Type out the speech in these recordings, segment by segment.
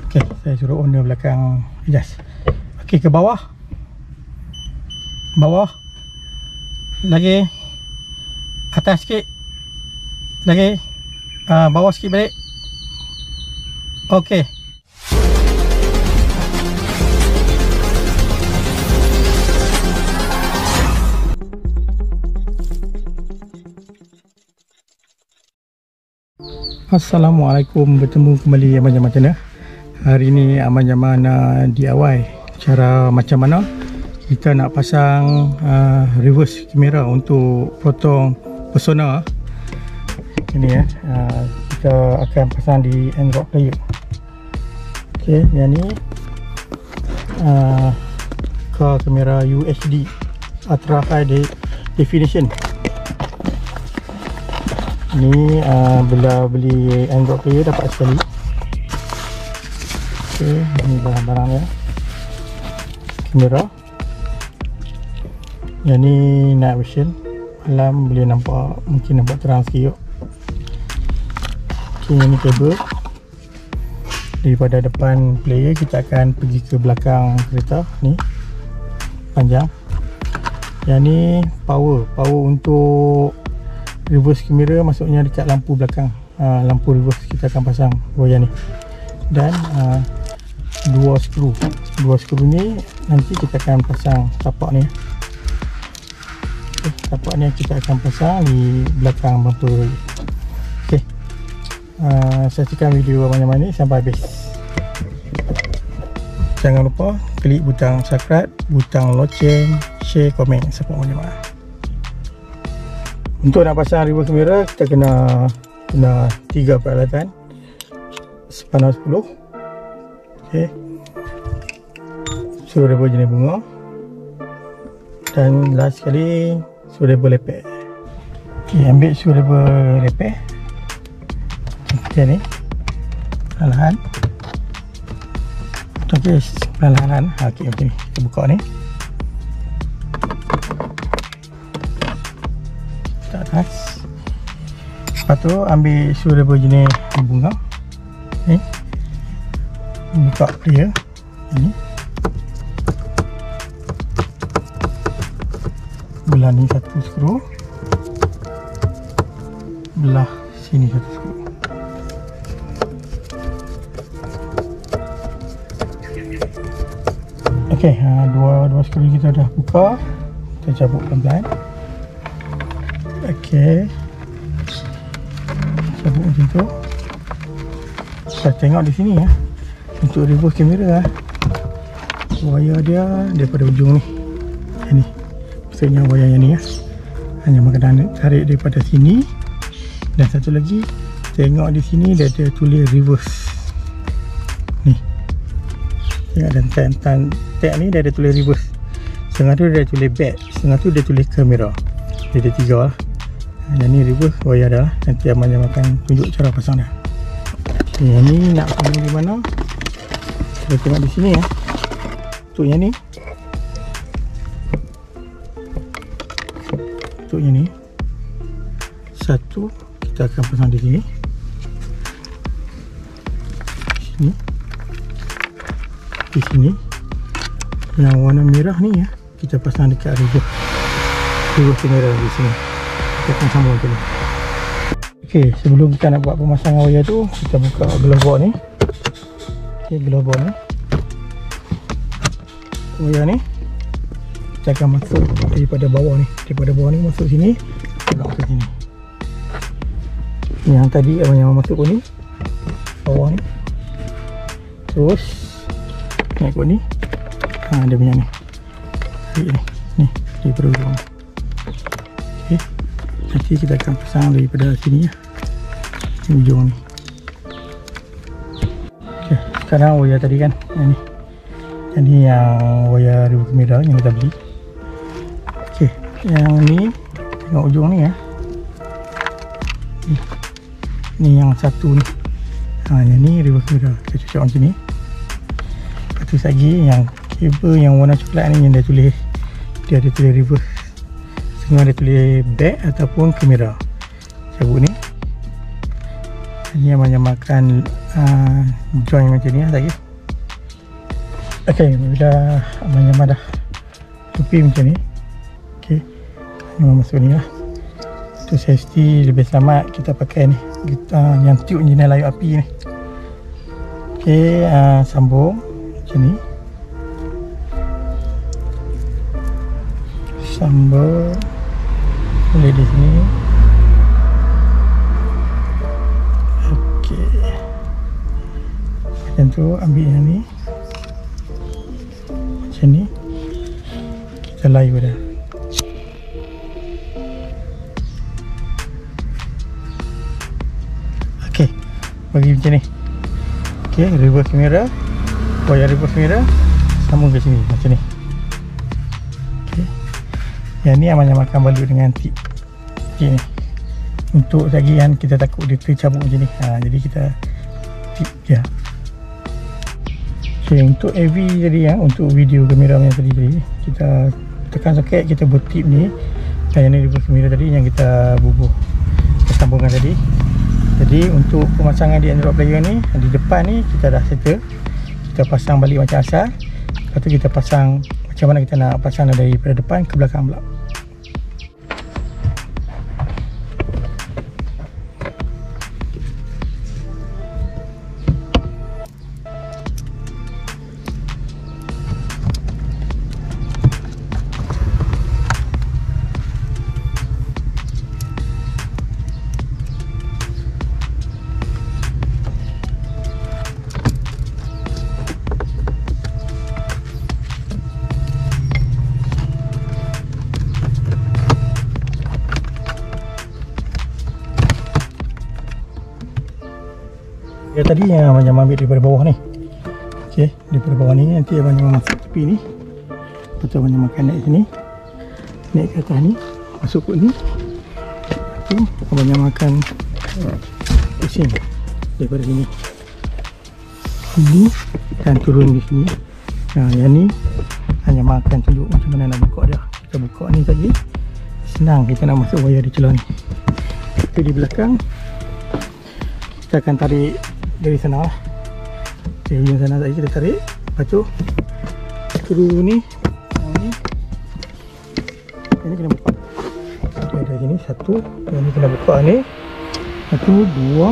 Okey, saya suruh owner belakang adjust. Okey, ke bawah. Bawah. Lagi. Atas sikit. Lagi. Bawah sikit balik. Okey. Assalamualaikum, bertemu kembali Abang Jaman channel. Hari ni Abang Jaman nak DIY cara macam mana kita nak pasang reverse kamera untuk potong persona. Ini kita akan pasang di Android player. Okey, yang ni kamera UHD Ultra High Definition. Ni bila beli Android player dapat sekali. Okey, ni barang-barang dia. Kamera. Yang ni night vision. Malam boleh nampak, mungkin nampak terang sikit. Okey, ni kabel. Daripada depan player kita akan pergi ke belakang kereta ni. Panjang. Yang ni power untuk reverse kamera, maksudnya dekat lampu belakang, lampu reverse kita akan pasang wayar ni. Dan dua skru ni nanti kita akan pasang tapak ni. Okay, tapak ni kita akan pasang di belakang bumper. Okey, saksikan video Abang Jaman ni sampai habis. Jangan lupa klik butang subscribe, butang loceng, share, komen, support Abang Jaman. Untuk nak pasang reverse kamera kita kena 3 peralatan. Spanner 10. Okey. Screwdriver jenis bunga. Dan last sekali screwdriver lepek. Okey, ambil screwdriver lepek. Okey ni. Perlahan. Okey, perlahan. Okey, okey. Kita buka ni. Atas. Lepas tu ambil screwdriver jenis bunga ni, buka dia ni, belah ni satu skru, belah sini satu skru. Okey, dua skru kita dah buka. Kita cabut pelan-pelan. Okey, cabut macam tu. Kita tengok di sini ya, untuk reverse kamera wayar dia daripada ujung ni. Ini maksudnya wayar yang ni ya, hanya kena tarik daripada sini. Dan satu lagi, tengok di sini dia ada tulis reverse ni. Tengok, dan tag ni dia ada tulis reverse. Setengah tu dia ada tulis back, setengah tu dia tulis kamera. Dia ada 3 lah. Yang ni reverse wayar dah. Nanti Abang Jaman akan tunjuk cara pasang dah. Okay, yang ni nak pasang di mana? Kita tengok di sini ya. Untuk yang ni, untuk yang ni, satu kita akan pasang di sini. Sini. Di sini. Yang warna merah ni ya, kita pasang dekat reverse kamera di sini. Kita akan sambung dulu. Okey, sebelum kita nak buat pemasangan wayar tu, kita buka glove box ni. Okey, glove box ni. Wayar ni kita akan masuk daripada bawah ni. Daripada bawah ni masuk sini, tengok ke sini. Yang tadi Abang Jaman masuk ni, bawah ni. Terus naik kot ni. Dia punya ni. Ni, daripada ujung ni. Okey. Nanti kita akan pasang daripada sini ya, ujung ni. Okay, sekarang wayar tadi kan, yang ni. Yang ni yang wayar reverse kamera yang kita beli. Okay, yang ni tengok ujung ni ya. Ni yang satu ni. Yang ni reverse kamera. Kita cocok macam ni. Lepas tu lagi yang kabel yang warna coklat ni, yang dia ada tulis reverse. Setengah dia tulis back ataupun kamera. Cabut ni. Ini yang banyak makan join macam ni lagi. Okey, bila Aman dah tupi macam ni, okey, masuk ni lah. Untuk safety lebih selamat kita pakai ni, yang tube enjin layu api ni. Okey, sambung macam ni. Sambung boleh di sini. Okey, macam tu. Ambil yang ni macam ni, kita layu dah. Okey, bagi macam ni. Okey, reverse kamera, wire reverse kamera sambung ke sini macam ni. Okey, yang ni Aman akan balut dengan tip. Okey ni, untuk lagi yang kita takut dia tercabut macam ni, jadi kita tip je. Okey, untuk AV tadi untuk video kamera yang tadi kita tekan soket, kita buat tip ni, dan yang ni reverse kamera tadi yang kita bubuh, kita sambungkan tadi. Jadi untuk pemasangan di Android player ni, di depan ni kita dah settle, kita pasang balik macam asal. Lepas tu kita pasang macam mana kita nak pasang daripada depan ke belakang pula. Ya, tadi yang Abang ambil daripada bawah ni. Okey, daripada bawah ni nanti Abang masuk tepi ni. Lepas tu Abang makan naik sini. Naik ke atas ni, masuk kot ni. Lepas tu Abang makan pusing daripada sini. Ini dan turun di sini. Yang ni hanya makan tunjuk macam mana nak buka dia. Kita buka ni tadi. Senang kita nak masuk wire di celah ni. Itu di belakang. Kita akan tarik dari sana lah. Dari ujung sana tadi kita tarik. Lepas tu skru ni, yang ni kena buka. Okay, dari sini satu, yang ni kena buka ni. Satu, dua,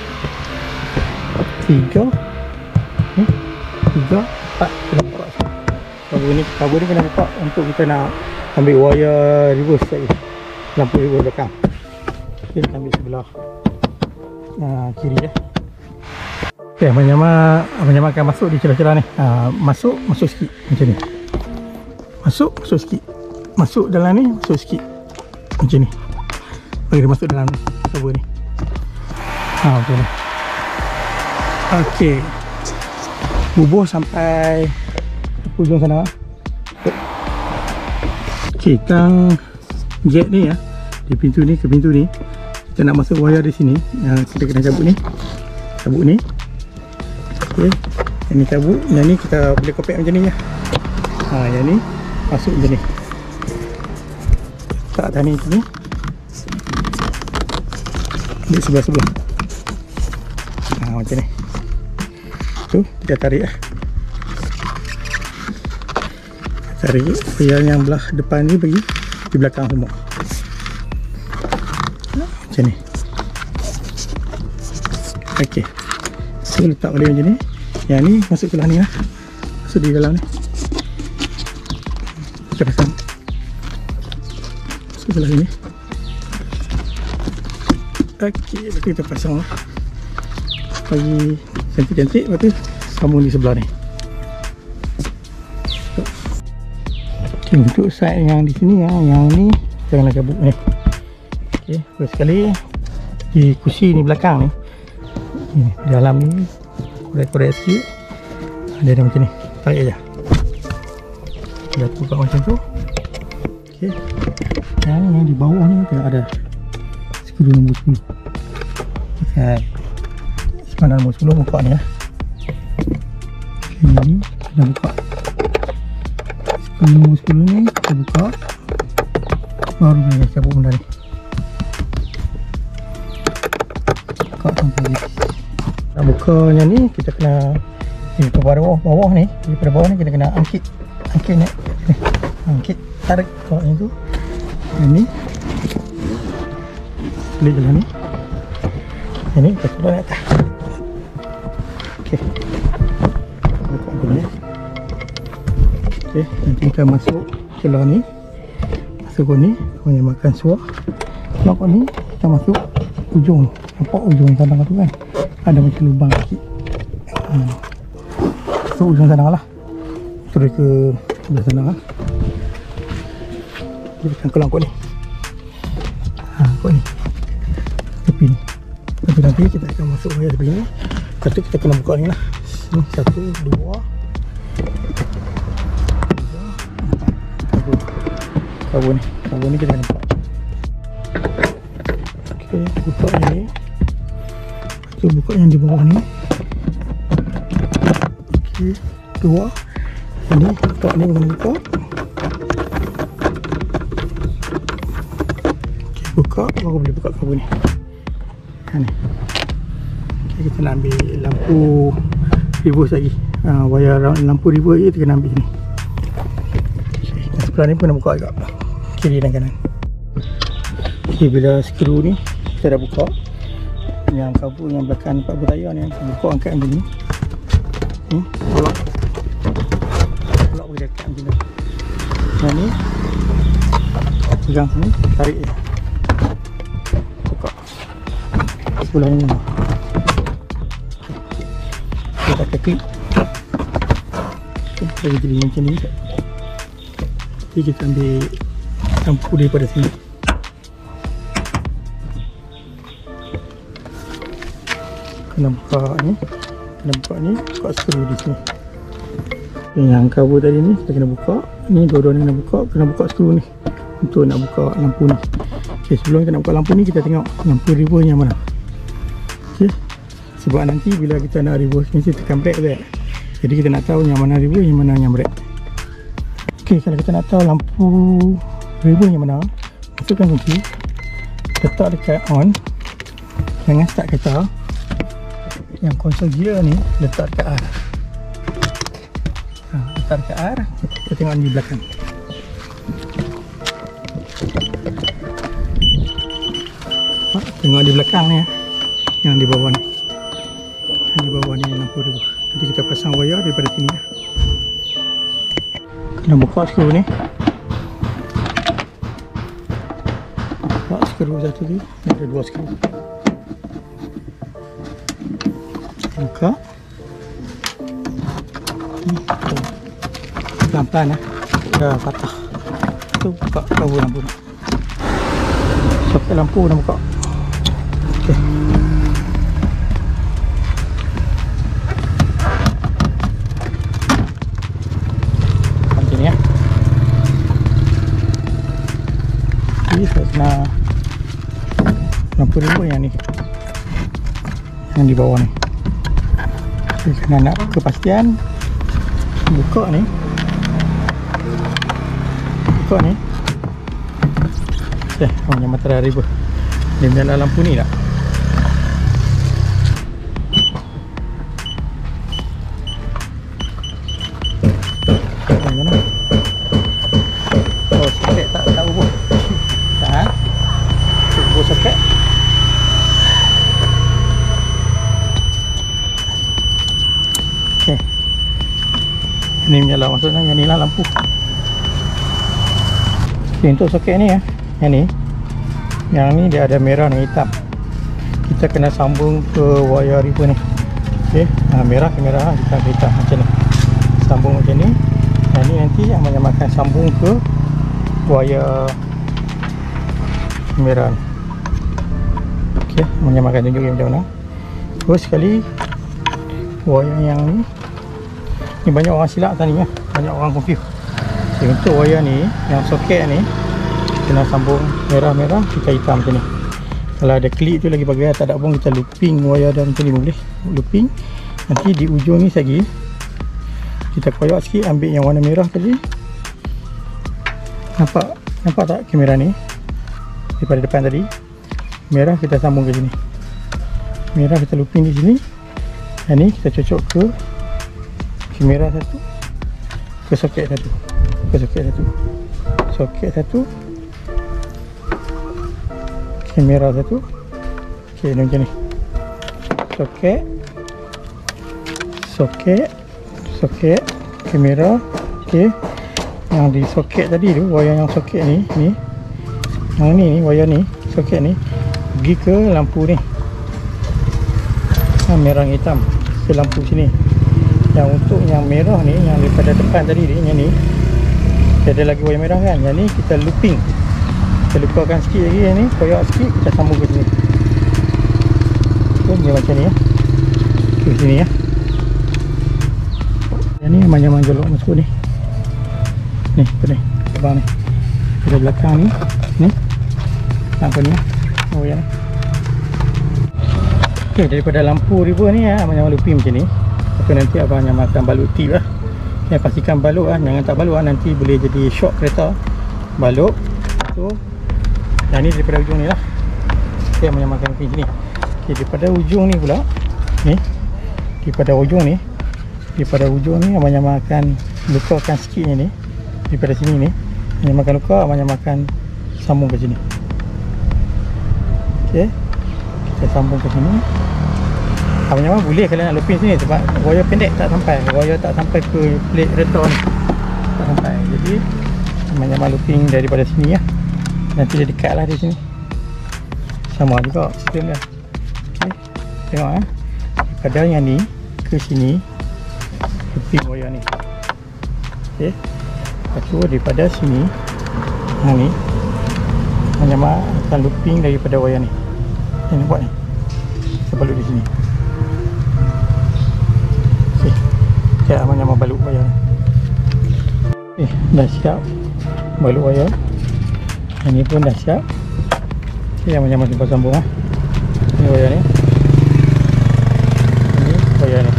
tiga, tiga, empat kena buka. Kabel ni kena buka untuk kita nak ambil wire reverse tadi, lampu reverse belakang. Okay, kita ambil sebelah kiri je. Okay, Abang Jamal akan masuk di celah-celah ni. Masuk sikit macam ni. Masuk sikit. Masuk dalam ni, masuk sikit macam ni. Bagi dia masuk dalam kabel ni. Macam ni. Okey, bubuh sampai ujung sana. Okey, tang jet ni di pintu ni ke pintu ni, kita nak masuk wire di sini. Kita kena cabut ni. Cabut ni. Okey, yang ni cabut, yang ni kita boleh kopek macam ni je. Yang ni masuk macam ni. Tak atas ni macam ni. Ambil sebelah-sebelah. Macam ni. Tu kita tarik lah. Tarik wire yang belah depan ni pergi di belakang semua. Macam ni. Okey, so letak balik macam ni. Yang ni masuk ke dalam ni lah. Masuk di dalam ni. Kita pasang. Masuk ke dalam sini. Okey, lepas tu kita pasang lah. Bagi cantik-cantik. Lepas tu sambung di sebelah ni. Okey, untuk side yang di sini yang ni janganlah cabut ni. Okey, first sekali di kursi ni belakang ni. Ni dalam ni korek-korek sikit. Dia ada macam ni. Tarik je. Dah buka macam tu. Okey. Yang di bawah ni tengok ada skru nombor 10. Okey. Sekarang nombor 10 buka ni lah. Okey, ni kita buka. Skru nombor 10 ni kita buka. Baru boleh cabut benda ni. Buka sampai ni. nak bukanya ni kita kena daripada bawah ni, daripada bawah ni kita kena angkit ni, angkit tarik kalau yang tu. Yang ni selit jalan ni, yang ni kita keluar atas. Okey, buka dulu ni. Okey, nanti kita masuk celah ni, masuk ni, kita makan suar. Nampak ni, kita masuk ujung. Nampak ujung sandang tu kan, ada macam lubang sikit. So ujung sandang lah, terus ke belah sana lah. Kita akan keluar kot ni, kot ni, tepi ni. Tapi nanti kita akan masuk wayar tepi ni. Lepas tu kita kena buka ni lah. Ni 1, 2, 3, 4 kabur ni. Kabur ni kita kena buka. Ok, buka ni. Lepas tu buka yang di bawah ni. Ok, keluar. Ini buka ni kena buka. Ok, buka baru boleh buka kabur ni. Ni. Okay, kita nak ambil lampu reverse lagi. Wayar lampu reverse je kita kena ambil ni. Okay, sebelah ni pun nak buka juga, kiri dan kanan. Okay, bila skru ni kita dah buka, yang kabur yang belakang nampak bertayar ni, kita buka angkat macam ni. Ni tolak bagi dekat macam ni. Yang ni pegang sini, tarik je, buka sebelah ni. Kita pakai klip. Okay, jadi macam ni. Jadi kita ambil lampu daripada sini. Kena buka ni, buka skru di sini. Yang kabur tadi ni kita kena buka. Ni dua-dua ni kena buka skru ni untuk nak buka lampu ni. Okay, sebelum kita nak buka lampu ni, kita tengok lampu reverse yang mana. Okay, sebab nanti bila kita nak reverse mesti tekan brake tu. Jadi kita nak tahu yang mana reverse, yang mana yang brake. Ok, kalau kita nak tahu lampu reverse yang mana, masukkan kunci, letak dekat on, jangan start kereta. Yang konsol gear ni letak dekat R. Letak dekat R, kita tengok di belakang. Tengok di belakang ni, yang di bawah ni. Yang di bawah ni lampu reverse. Nanti kita pasang wayar daripada sini. Kena buka skru ni. Buka skru satu ni. Ada dua skru. Buka. Ni pelan-pelan lah. Dah patah. Tu buka kabur lampu ni. Soket lampu dah buka. Okey. Macam ni ya. Jadi saya nak lampu reverse yang ni, yang di bawah ni. Kena nak kepastian, buka ni, okay, punya matahari reverse. Dia menyala lampu ni tak? Mana? Oh, soket tak tahu pun. Tak? Turbo soket. Okay. Ini menyala, maksudnya yang ni lah lampu. Okay, untuk soket ni ya, yang ni dia ada merah dan hitam. Kita kena sambung ke wayar reverse ni. Okay, merah ke merah, hitam ke hitam, macam ni. Sambung macam ni. Yang ni nanti yang menyamakan sambung ke wayar merah ni. Okay, menyamakan tunjuk macam mana. Terus sekali wayar yang ni banyak orang silap tadi ya, banyak orang confuse. Okay, untuk wayar ni, yang soket ni kena sambung merah-merah, kita hitam macam ni. Kalau ada klik tu lagi bagus, tak ada pun kita looping wayar dah macam ni boleh. Looping. Nanti di ujung ni lagi kita koyak sikit, ambil yang warna merah tadi. Nampak tak kamera ni? Daripada depan tadi. Merah kita sambung ke sini. Merah kita looping di sini. Yang ni kita cocok ke kamera satu, ke soket satu, ke soket satu, soket satu, kamera satu. Okey, macam ni. Soket, soket, soket, kamera. Okey. Yang di soket tadi tu, wayar yang soket ni, yang ni wayar ni, soket ni pergi ke lampu ni. Merah hitam ke lampu sini. Yang untuk yang merah ni, yang daripada depan tadi ni, yang ni ada lagi wayar merah kan. Yang ni kita looping. Kita lupakan sikit lagi, yang ni koyak sikit, kita sambung ke sini. Okay, dia macam ni ya. Ke sini ya. Yang ni manjang-manjang jolok masuk ni. Ni, apa ni? Abang ni. Dari belakang ni. Ni. Lampu ni. Oh ya. Okey, daripada lampu river ni ya, abang yang looping macam ni. Lepas tu nanti abang yang makan balut tip lah. Ya, pastikan balut lah. Jangan tak balut lah. Nanti boleh jadi shock kereta. Balut. Tu. Yang ni daripada ujung ni lah. Okey, abang yang makan looping sini. Okey, daripada ujung ni pula. Ni. Daripada ujung ni. Daripada ujung ni abang yang makan lukakan sikitnya ni. Daripada sini ni yang makan luka, abang yang makan sambung ke sini. Okey, kita sambung ke sini. Abang yang boleh kalau nak looping sini sebab wayar pendek tak sampai, wayar tak sampai ke plate kereta ni, tak sampai. Jadi abang yang looping daripada sini ya. Nanti dia dekat lah di sini. Sama juga sistem dia. Okey, tengok ya. Daripada yang ni ke sini looping wayar ni. Okey. Lepas tu daripada sini, yang ni hanya akan looping daripada wayar ni. Yang ni buat ni, kita balut di sini. Okey, kita hanya balut wayar. Okey, dah siap balut wayar. Yang ni pun dah siap. Okey, yang hanya simpan sambung lah. Ini wayar ni, ini wayar ni.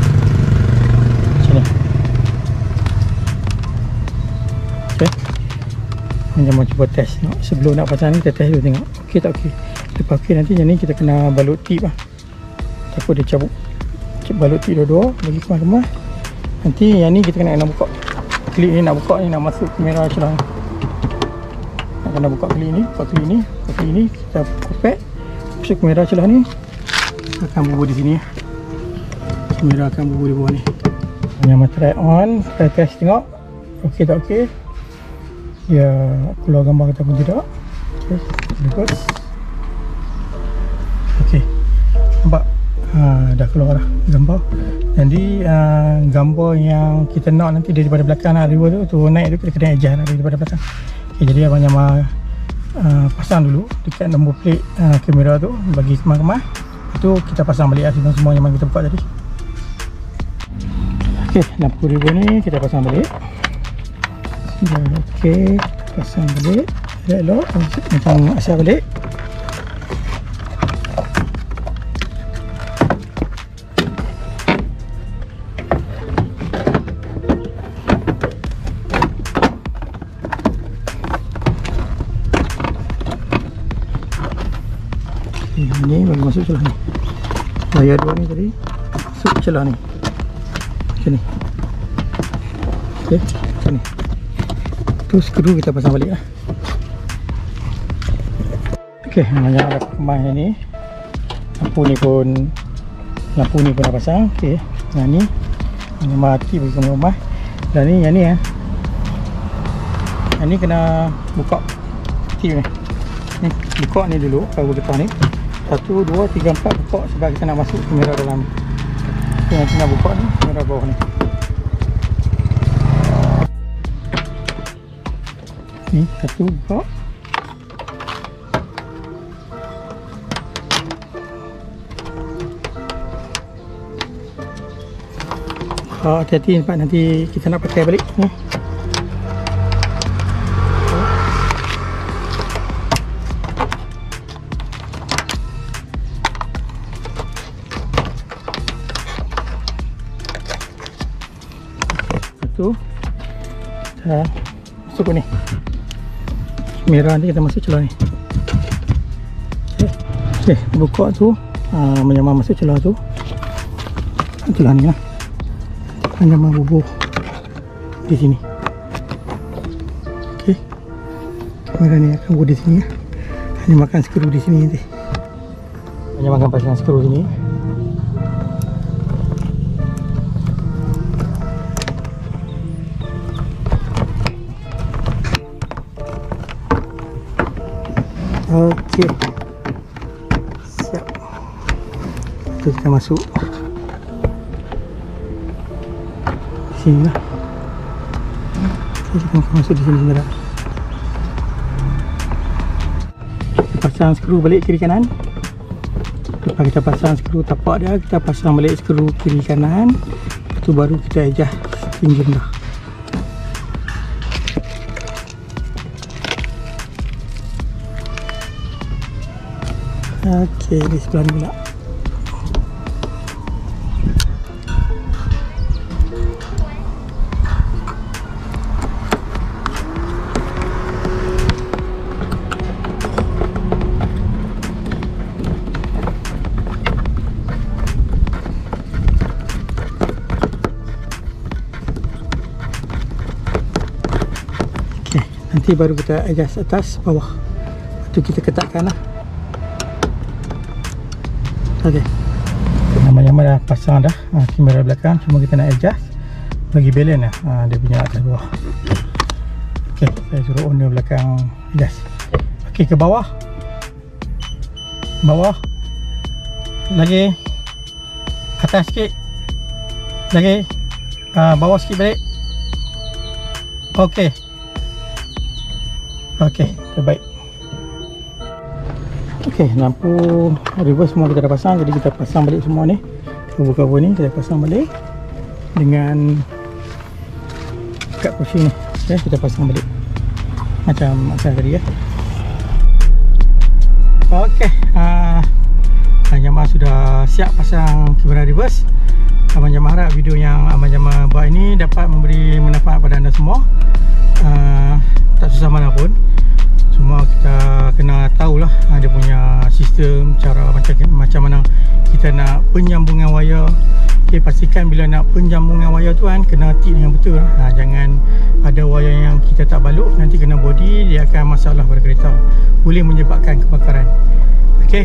Jangan cuba test tengok. Sebelum nak pasang ni kita test dulu tengok okey tak okey. Lepas okey nanti yang ni kita kena balut tip lah. Takut dia cabut. Balut tip dua-dua bagi kemas-kemas. Nanti yang ni kita kena buka klip ni, nak buka ni, nak masuk kamera celah ni. Nak kena buka klip ni, buka klip ni, buka klip ni, kita kopek masuk kamera celah ni. Akan bubur di sini. Kamera akan bubur di bawah ni. Yang try on, kita test tengok okey tak okey. Ya, keluar gambar ataupun tidak. Okey, bagus. Okey, nampak? Dah keluar dah gambar. Jadi gambar yang kita nak nanti daripada belakang lah, river tu naik tu kita kena adjust lah daripada belakang. Okey, jadi abang yang pasang dulu dekat nombor plate kamera tu bagi kemas-kemas. Itu kita pasang balik lah semua yang kita buka tadi. Okey, lampu river ni kita pasang balik. Okey, pasang balik elok macam asal balik. Ni bagi masuk celah ni. Wayar dua ni tadi masuk celah ni. Macam ni. Okey, macam ni. Tu skru kita pasang balik lah. Okey, banyak ada kemas ni. Lampu ni pun dah pasang. Okey, yang ni yang mati bagi kemas. Dan ni yang ni yang ni kena buka tip ni. Ni buka ni dulu baru depan ni. 1, 2, 3, 4 buka sebab kita nak masuk kamera dalam. Okey, nanti nak buka ni kamera bawah ni. Ni satu buka. Hati-hati sebab nanti kita nak pakai balik ni. Satu. Dah masuk ni. Merah nanti kita masuk celah ni. Okey, buka tu menyamar masuk celah tu. Itulah ni lah anyaman bubuh di sini. Okey, kamera ni akan bubuh di sini ya. Hanya makan skru di sini nanti. Hanya makan pasangan skru sini. Okey, siap. Itu kita masuk di sini lah. Kita akan masuk di sini sebentar. Kita pasang skru balik kiri kanan. Lepas kita pasang skru tapak dia, kita pasang balik skru kiri kanan. Itu baru kita adjust pinjam dah. Okey, di sebelah ni pula. Okey, nanti baru kita adjust atas bawah. Lepas tu kita ketatkan lah. Okey, nama-nama dah pasang dah kamera belakang, cuma kita nak adjust bagi balance lah dia punya atas bawah. Okey, saya suruh owner belakang adjust. Okey, ke bawah, bawah lagi, atas sikit lagi, bawah sikit balik. Okey, okey, terbaik. Okey, lampu reverse semua kita dah pasang. Jadi kita pasang balik semua ni, cover-cover ni kita pasang balik dengan kat kursi ni. Okay, kita pasang balik macam tadi ya. Okey, Abang Jamal sudah siap pasang kamera reverse. Abang Jamal harap video yang Abang Jamal buat ini dapat memberi manfaat pada anda semua. Tak susah mana pun, cuma kita kena tahulah dia punya sistem, cara macam mana kita nak penyambungan wayar. Okay, pastikan bila nak penyambungan wayar tu kan, kena tip dengan betul. Jangan ada wayar yang kita tak balut, nanti kena body, dia akan masalah pada kereta, boleh menyebabkan kebakaran. Okay,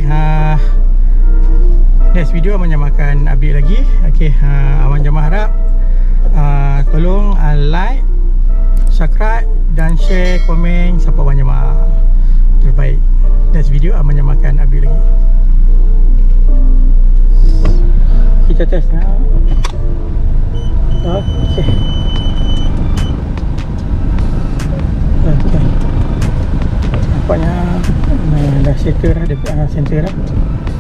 next video Abang Jamal akan update lagi. Okay, Abang Jamal harap tolong like, subscribe dan share, komen, support Abang Jamal. Terbaik. Next video Abang Jamal akan update lagi. Kita test lah. Okey. Okey. Nampaknya dah settle dah, dekat center dah.